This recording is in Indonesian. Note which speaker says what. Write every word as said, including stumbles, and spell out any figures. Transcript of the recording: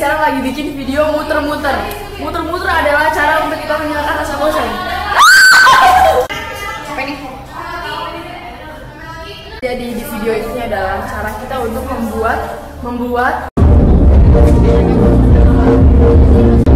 Speaker 1: sekarang lagi bikin video muter-muter. Muter-muter adalah cara untuk kita menghilangkan rasa bosan. Apa ini? Jadi di video ini adalah cara kita untuk membuat membuat